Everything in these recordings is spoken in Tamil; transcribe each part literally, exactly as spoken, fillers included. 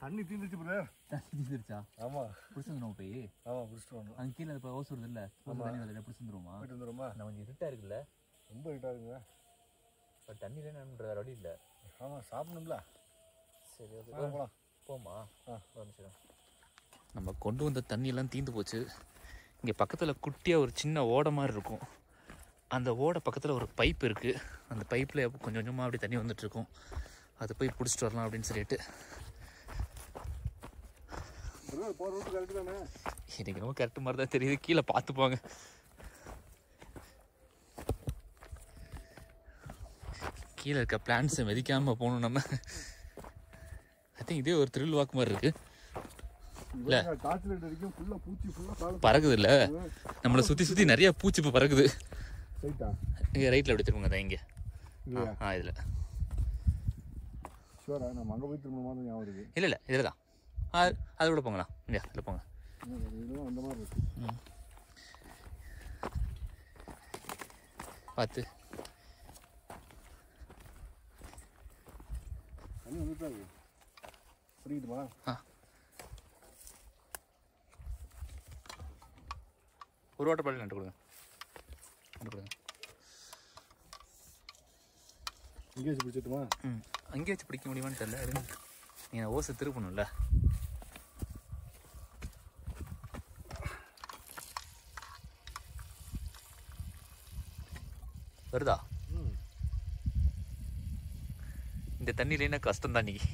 தண்ணி தீந்துச்சு பிரதர். தண்ணி தீந்துருச்சா? ஆமா. புடிச்சு வந்துடும் போய். ஆமா புடிச்சிட்டு வந்தோம். அங்கே கீழே இப்போ ஹவுஸ் வருது இல்லை, தண்ணி வரல, புடிச்சு வந்துருமா? போயிட்டு வந்துருமா? நம்ம கொஞ்சம் இருட்டாக இருக்குல்ல, ரொம்ப இருட்டாக இருக்குங்க. இப்போ தண்ணியில் என்னன்ற வழி இல்லை. ஆமாம் சாப்பிடணும்ல. சரி ஓகே போகலாம். போமா. ஆ சரி. நம்ம கொண்டு வந்த தண்ணியெல்லாம் தீந்து போச்சு. இங்கே பக்கத்தில் குட்டியாக ஒரு சின்ன ஓடை மாதிரி இருக்கும். அந்த ஓடை பக்கத்தில் ஒரு பைப் இருக்குது. அந்த பைப்பில் கொஞ்சம் கொஞ்சமாக அப்படி தண்ணி வந்துட்டுருக்கும். அதை போய் பிடிச்சிட்டு வரலாம் அப்படின்னு சொல்லிட்டு. எனக்கு ரொம்ப கரெக்டு மாதிரி தான் தெரியுது. கீழே பார்த்துப்பாங்க. கீழே இருக்க பிளான்ஸை மிதிக்காமல் போகணும் நம்ம. ஐ திங்க் இதே ஒரு த்ரில் வாக் மாதிரி இருக்குது. இல்லை பறகுது இல்லை, நம்மளை சுற்றி சுற்றி நிறைய பூச்சி இப்போ பறகுது. இங்கே ரைட்டில் அப்படி திரும்புங்க தான் இங்கே. ஆ இதில் இல்லை இல்லை இதில் தான். அது அதை விட போங்கண்ணா. இங்கே இதில் போங்க. பார்த்து ஆ ஒரு வாட்டர் பாட்டில் நட்டு கொடுங்க. நட்டு கொடுங்க. இங்கே வச்சு பிடிச்சிட்டுமா? ம் அங்கே வச்சு பிடிக்க முடியுமான்னு தெரியல. இருங்க, நீங்கள் ஓசை திருப்பணும்ல. வருதா? இந்த தண்ணியில என்ன கஷ்டம் தான் நீங்க.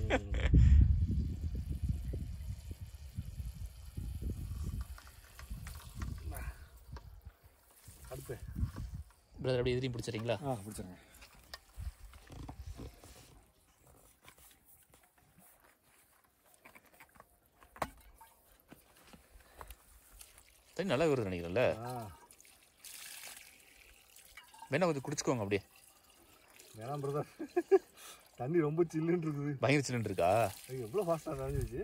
அடுத்து பிரதர் அப்படியே எதிரையும் பிடிச்சிடுறீங்களா? ஆ பிடிச்சிருங்க. தண்ணி நல்லா வருது நினைக்கிறேன்ல. வேணா கொஞ்சம் குடிச்சுக்கோங்க அப்படியே. வேணாம் பிரதர், தண்ணி ரொம்ப சில்லுன்னு இருக்குது. பயங்கர சில்லுன்னு இருக்கா? எவ்வளோ ஃபாஸ்ட்டாக நனைஞ்சிச்சு.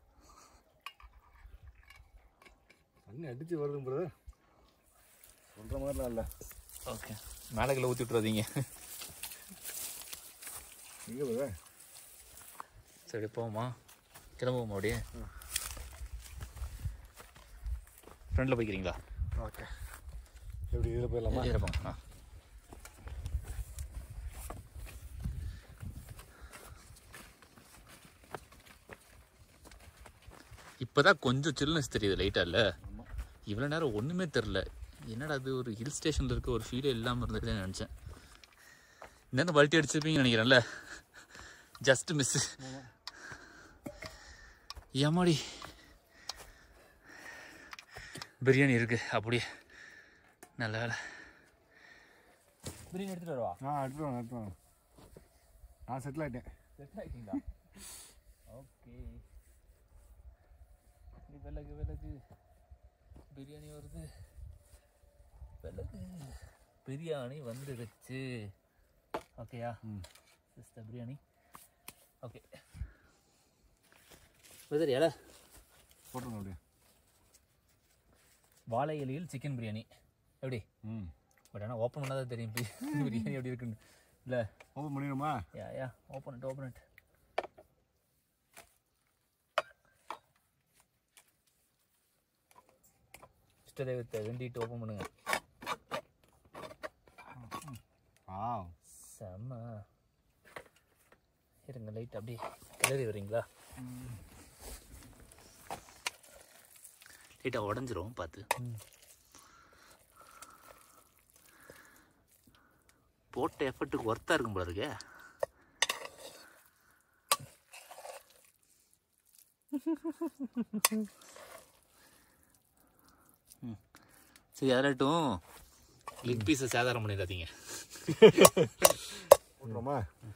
தண்ணி அடிச்சு வருது பிரதர், சொல்கிற மாதிரிலாம் இல்லை. ஓகே, மேலே கிலோ ஊற்றி விட்டுறாதீங்க. எங்கே பிரதர்? சரி போவோமா, கிளம்புவோமா? அப்படியே ஃப்ரெண்டில் போய்க்கிறீங்களா? ஓகே, எப்படி இதில் போயிடலாமா? இதில் போங்க. ஆ இப்போதான் கொஞ்சம் சில்னஸ் தெரியுது லைட்டாக. இல்லை இவ்வளோ நேரம் ஒன்றுமே தெரில. என்னடா அது ஒரு ஹில் ஸ்டேஷனில் இருக்க ஒரு ஃபீலே இல்லாமல் இருந்ததுன்னு நினச்சேன். இன்னும் வல்ட்டி அடிச்சிருப்பீங்கன்னு நினைக்கிறேன்ல. Just miss. ஏமாடி பிரியாணி இருக்குது அப்படியே. நல்ல வேலை. பிரியாணி எடுத்துகிட்டு வரவா? ஆ எடுத்துட்டு வாங்க எடுத்துட்டு வாங்க. நான் செட்டில் ஆகிட்டேன். செட்டில் ஆகிட்டீங்களா? ஓகே. விலகு விலகு, பிரியாணி வருது. விலகு, பிரியாணி வந்துருச்சு. ஓகேயா? ம் சிஸ்டர் பிரியாணி. ஓகே பிரதர் இலை போட்டுருங்க அப்படியே. வாழை இலையில் சிக்கன் பிரியாணி எப்படி? ம் பட் ஆனால் ஓப்பன் பண்ணாதான் தெரியும் பிரியாணி எப்படி இருக்குன்னு. இல்லை ஓப்பன் பண்ணிடுமா? Yeah yeah open it open it. இஷ்டதெய்வத்தை வேண்டிட்டு ஓப்பன் பண்ணுங்க. ஆ செம்ம. இருங்க லைட் அப்படியே கிளறி வரீங்களா? லைட்டாக உடஞ்சிரும் பார்த்து. போட்ட எஃபர்ட்டுக்கு ஒர்த்தாக இருக்கும் போல இருக்கு. சரி அதட்டும், லெக் பீஸை சேதாரம் பண்ணிடாதீங்க. போட்டுருமா?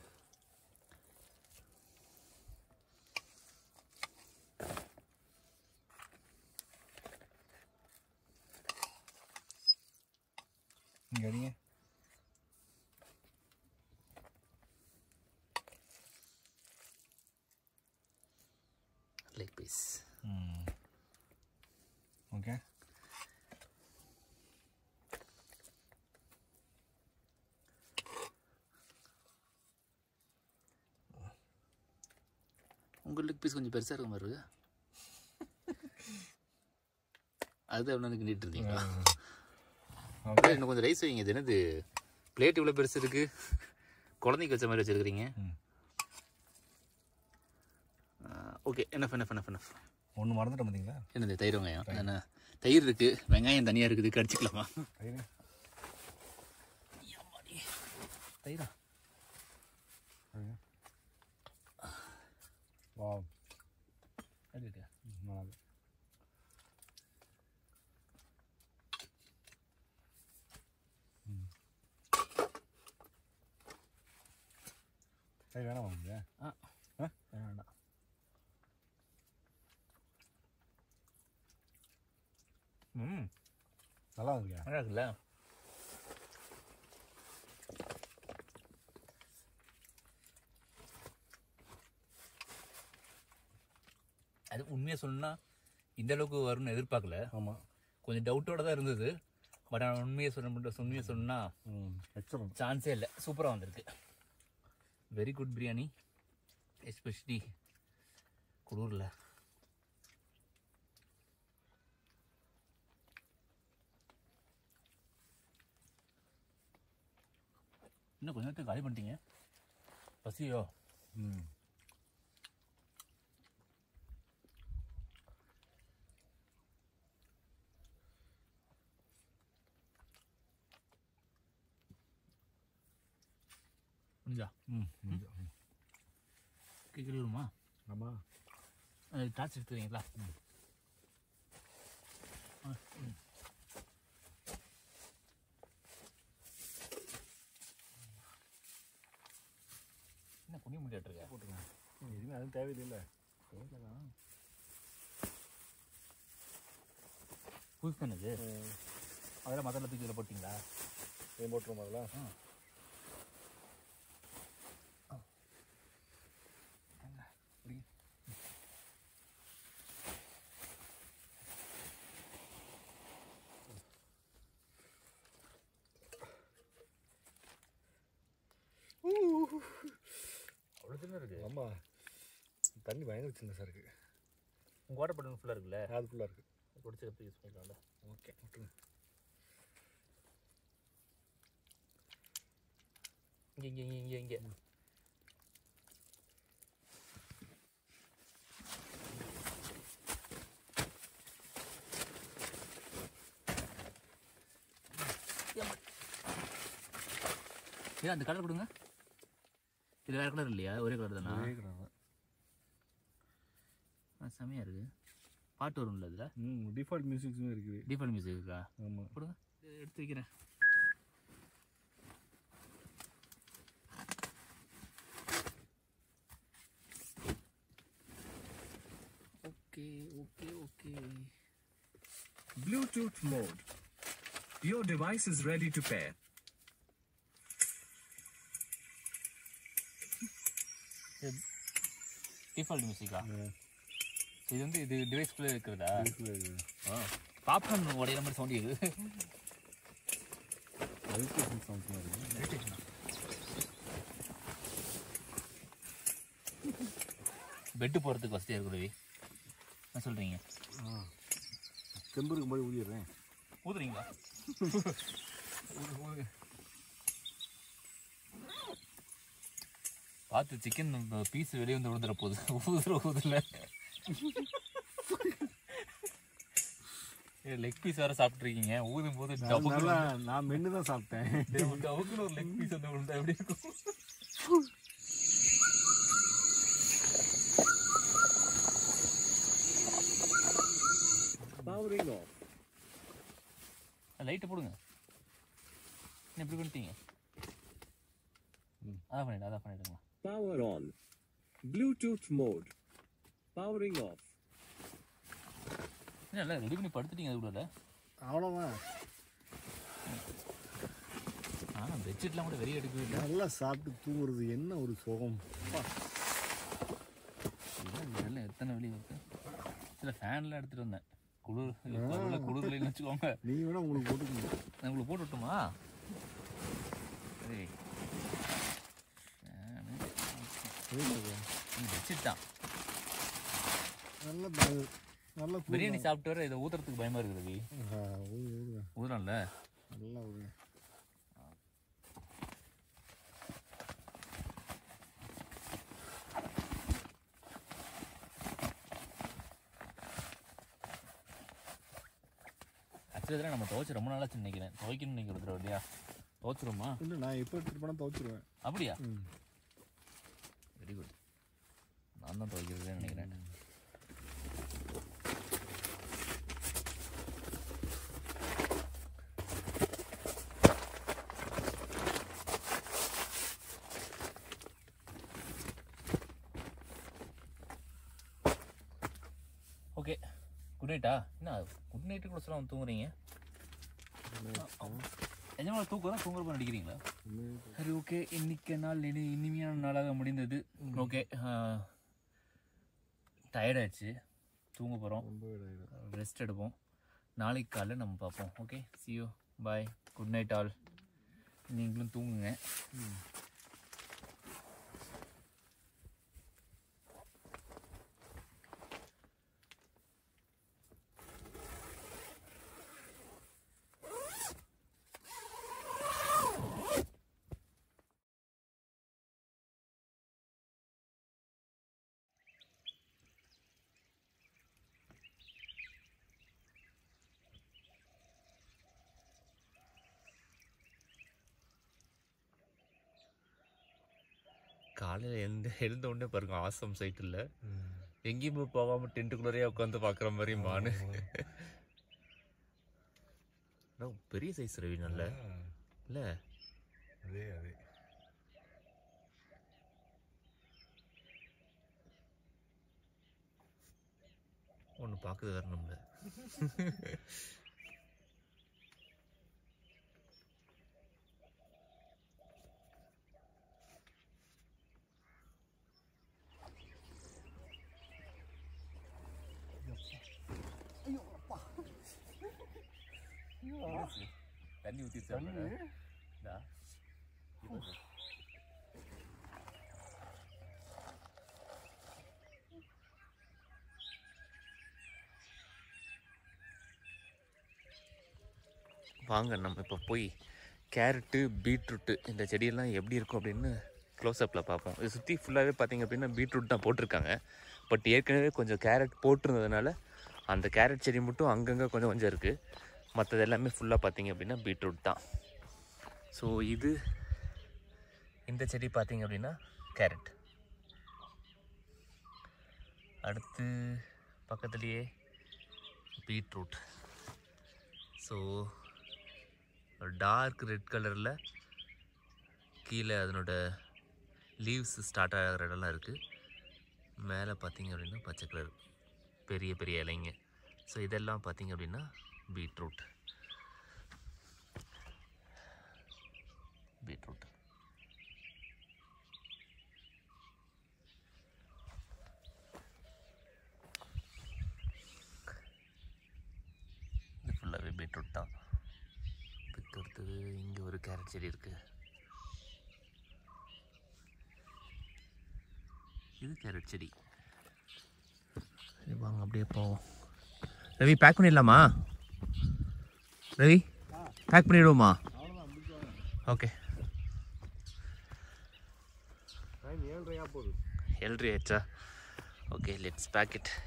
இங்கே அடிங்க. Leg piece. ஓகே. உங்கள் லெக் பீஸ் கொஞ்சம் பெருசாக இருக்க மாதிரி இருக்கு. அது அவனுக்கு நீட்டு இருந்தீங்களா? இன்னும் கொஞ்சம் ரைஸ் வைங்க. இது என்னது பிளேட் இவ்வளோ பெருசு இருக்குது, குழந்தைக்கு வச்ச மாதிரி வச்சுருக்கிறீங்க. ஓகே, என்ன என்ன என்ன என்ன ஒன்று மறந்துட்டேன் பார்த்தீங்களா? என்னது தயிர் வெங்காயம்? என்ன தயிர் இருக்குது, வெங்காயம் தனியாக இருக்குது, கடிச்சிக்கலாமா? தயிரா? வா, அது இருக்கா? நல்லா தயிர் வேணாம் வாங்க. ஆ ஆ வேண்டாம். ம் நல்லா இருக்குங்க. நல்லா இருக்குல்ல? அது உண்மையாக சொல்லணும்னா இந்த அளவுக்கு வரும்னு எதிர்பார்க்கல. ஆமாம், கொஞ்சம் டவுட்டோட தான் இருந்தது. பட் ஆனால் உண்மையை சொல்ல முடியும். உண்மையை சொல்லணும்னா எக்ஸலண்ட், சான்ஸே இல்லை. சூப்பராக வந்திருக்கு. வெரி குட் பிரியாணி, எஸ்பெஷலி குளூரில். இன்னும் கொஞ்ச நேரத்துக்கு காலி பண்ணிட்டீங்க. பசியோ? ம் முடிஞ்சா? ம் கேட்கலாமா? ஆமாம், டார்ச் எடுத்துக்கிறீங்களா? என்ன குனி முடியாட்டுருக்கா? போட்டுருங்க. எதுவுமே அதுவும் தேவையில்லை. புதுசு தானே இது? அதெல்லாம் மசாலா தூக்கி இதில் போட்டிங்களா? ஏன் போட்டுருவோம் அதில்? ஆ அவ்வளோ சின்ன இருக்குது. ஆமாம், தண்ணி பயங்கர சின்னதாக இருக்குது. உங்கள் வாட்டர் பாட்டில் ஃபுல்லாக இருக்குல்ல? அது ஃபுல்லாக இருக்குது. குடிச்சு எப்படி யூஸ் பண்ணிக்கலாம்ல? ஓகே, விட்டுருங்க. இங்கே இங்கே இங்கே இங்கே இங்கே ஏன் அந்த கலர் கொடுங்க. இது வேறு கலர் இல்லையா? ஒரே கலர் தானா? ஒரே கலர் தான். செமையாக இருக்குது. பாட்டு வரும்ல அதில்? ம் டிஃபால்ட் மியூசிக்ஸும் இருக்குது. டிஃபால்ட் மியூசிக் இருக்கா? ஆமாம், கொடுங்க, எடுத்து வைக்கிறேன். Okay okay okay. Bluetooth mode. Your device is ready to pair. Default மியூசிக்கா? இது வந்து இது டிவைஸ்குள்ளே இருக்கிறதா? இருக்குது. ஆ, பாப்கார்ன் உடையிற மாதிரி சவுண்ட் இருக்குது. வைப்ரேஷன் சவுண்ட்ஸ் மாதிரி இருக்குது. பெட்டு போகிறதுக்கு வசதியாக இருக்குது. என்ன சொல்கிறீங்க? ஆ, செம்பருக்கு மாதிரி ஊதிடுறேன். ஊதுறீங்களா? பார்த்து சிக்கன் பீஸ் வெளியே வந்து விழுந்துட போகுது. ஊதுற ஊதுல லெக் பீஸ் வேறு சாப்பிட்ருக்கீங்க. ஊதும் போது நல்லா நான் மென்று தான் சாப்பிட்டேன். டவுக்குன்னு ஒரு லெக் பீஸ் வந்து விழுந்தா எப்படி இருக்கும்? Powering off. லைட்டை போடுங்க. என்ன எப்படி பண்ணிட்டீங்க? அதான் பண்ணிட்டு அதான் பண்ணிடுங்களா? Power on. Bluetooth mode. Powering off. இல்லை ரெடி பண்ணி படுத்துட்டீங்க அது கூட? அவ்வளோதான். ஆனால் பெட்ஷீட்லாம் கூட வெளியே எடுக்கவே இல்லை. நல்லா சாப்பிட்டு தூங்குறது என்ன ஒரு சுகம். இதெல்லாம் எத்தனை வெளியே இருக்கு. சில ஃபேன்லாம் எடுத்துகிட்டு வந்தேன். குளிர் குளிர்லன்னு வச்சுக்கோங்க. நீங்கள் வேணால் உங்களுக்கு போட்டுக்கோங்க. நான் உங்களுக்கு போட்டு விட்டுமா? சரி, பெட்ஷீட் தான். நல்ல ப- நல்ல கூழ் பிரியாணி சாப்பிட்டு வர இதை ஊத்துறதுக்கு பயமா இருக்குது ரவி. ஆ, ஊது, ஊதுங்க. ஊதுறான்ல. நல்லா ஊதுங்க. ஆக்சுவலி இதெல்லாம் நம்ம துவைச்சு ரொம்ப நாளாச்சு நினைக்கிறேன். துவைக்கணும்னு நினைக்கிற ஒருத்தர் இல்லையா? துவைச்சிருமா? இல்லை நான் எப்போ எடுத்துகிட்டு போனால் துவைச்சிருவேன். அப்படியா? ம். Very good. நான் தான் துவைக்கிறதுன்னு நினைக்கிறேன். ஓகே, குட் நைட்டா? என்ன குட் நைட்டு கூட சொல்ல தூங்குறீங்க? எஜமா தூக்கம் தான் தூங்குறப்ப நடிக்கிறீங்களா? சரி, ஓகே. இன்னைக்கு நாள் இனி இனிமையான நாளாக முடிந்தது. ஓகே, டயர்டாயிடுச்சு, தூங்க போகிறோம், ரெஸ்ட் எடுப்போம். நாளைக்கு காலையில் நம்ம பார்ப்போம். Okay, see you, bye, good night all. நீங்களும் தூங்குங்க. காலையில் எழுந்த எழுந்த உடனே பாருங்க, ஆசம் சைட் இல்லை, எங்கேயுமே போகாமல் டென்ட்டுக்குள்ளே உட்காந்து பார்க்குற மாதிரி மானு. பெரிய சைஸ் ரவி, நல்ல இல்லை? அதே அதே ஒன்று பார்க்குது வேற நம்மள. தண்ணி ஊற்றிச்சாங்க. வாங்க நம்ம இப்போ போய் கேரட்டு, பீட்ரூட்டு இந்த செடியெல்லாம் எப்படி இருக்கும் அப்படின்னு க்ளோஸ்அப்பில் பார்ப்போம். இது சுற்றி ஃபுல்லாகவே பார்த்திங்க அப்படின்னா பீட்ரூட் தான் போட்டிருக்காங்க. பட் ஏற்கனவே கொஞ்சம் கேரட் போட்டிருந்ததுனால அந்த கேரட் செடி மட்டும் அங்கங்கே கொஞ்சம் கொஞ்சம் இருக்குது. மற்றது எல்லாமே ஃபுல்லாக பார்த்திங்க அப்படின்னா பீட்ரூட் தான். ஸோ இது இந்த செடி பார்த்திங்க அப்படின்னா கேரட். அடுத்து பக்கத்துலேயே பீட்ரூட். ஸோ டார்க் ரெட் கலரில் கீழே அதனோட லீவ்ஸ் ஸ்டார்ட் ஆகிற இடம்லாம் இருக்குது. மேலே பார்த்திங்க அப்படின்னா பச்சை கலர் பெரிய பெரிய இலைங்க. ஸோ இதெல்லாம் பார்த்திங்க அப்படின்னா பீட்ரூட். பீட்ரூட் இது ஃபுல்லாகவே பீட்ரூட் தான். இதுக்கு அடுத்தது இங்கே ஒரு கேரட் செடி இருக்குது. இது கேரட் செடி. சரி வாங்க அப்படியே போவோம். ரவி பேக் பண்ணிடலாமா? ரவி பேக் பண்ணிடுவோமா? ஓகே. ஏழ்றையா போகுது. ஏழ்ரை ஆயிடுச்சா? Okay, let's pack it.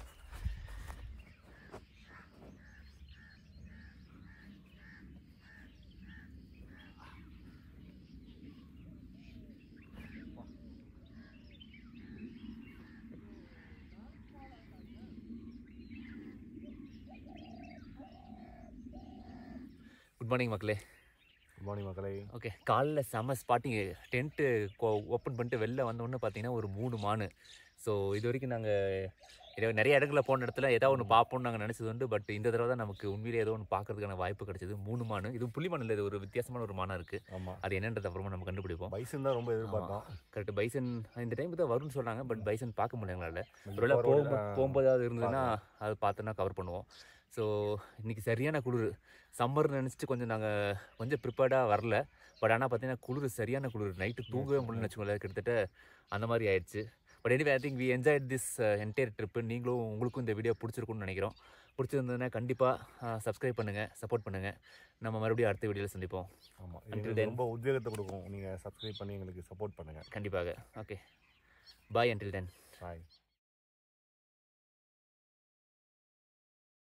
Good morning மக்களே. குட் மார்னிங் மக்களே. ஓகே, காலைல செம்ம ஸ்பாட்டிங்கு. டென்ட்டு ஓப்பன் பண்ணிட்டு வெளில வந்தோடனே பார்த்தீங்கன்னா ஒரு மூணு மானு. ஸோ இது வரைக்கும் நாங்கள் நிறைய இடங்களில் போன இடத்துல ஏதாவது ஒன்று பார்ப்போம்னு நாங்கள் நினச்சது உண்டு. பட் இந்த தடவை தான் நமக்கு உண்மையிலே ஏதோ ஒன்று பார்க்கறதுக்கான வாய்ப்பு கிடைச்சது. மூணு மானு. இது புள்ளி மான் இல்லை, இது ஒரு வித்தியாசமான ஒரு மானாக இருக்குது. ஆமாம், அது என்னன்றது அப்புறமா நம்ம கண்டுபிடிப்போம். பைசன் தான் ரொம்ப எதிர்பார்த்தோம். கரெக்ட், பைசன் இந்த டைம் தான் வரும்னு சொன்னாங்க. பட் பைசன் பார்க்க முடியல எங்களால். ஒருவேளை போகும்போது போகும்போது அது இருந்ததுன்னா அது பார்த்தோன்னா கவர் பண்ணுவோம். ஸோ இன்றைக்கி சரியான குளிர். சம்மர்னு நினச்சிட்டு கொஞ்சம் நாங்கள் கொஞ்சம் ப்ரிப்பேர்டாக வரல. பட் ஆனால் பார்த்தீங்கன்னா குளிர் சரியான குளிர். நைட்டு தூங்கவே முடியலன்னு வச்சுக்கோங்களேன். கிட்டத்தட்ட அந்த மாதிரி ஆயிடுச்சு. But anyway I think we enjoyed this entire trip. நீங்களும் உங்களுக்கும் இந்த வீடியோ பிடிச்சிருக்குன்னு நினைக்கிறோம். பிடிச்சிருந்ததுன்னா கண்டிப்பாக சப்ஸ்கிரைப் பண்ணுங்கள், சப்போர்ட் பண்ணுங்கள். நம்ம மறுபடியும் அடுத்த வீடியோவில் சந்திப்போம். ஆமாம், எங்களுக்கு ரொம்ப உத்வேகத்தை கொடுக்கும் நீங்கள் சப்ஸ்கிரைப் பண்ணி எங்களுக்கு சப்போர்ட் பண்ணுங்கள். கண்டிப்பாக. Okay, bye. Until then. பாய்.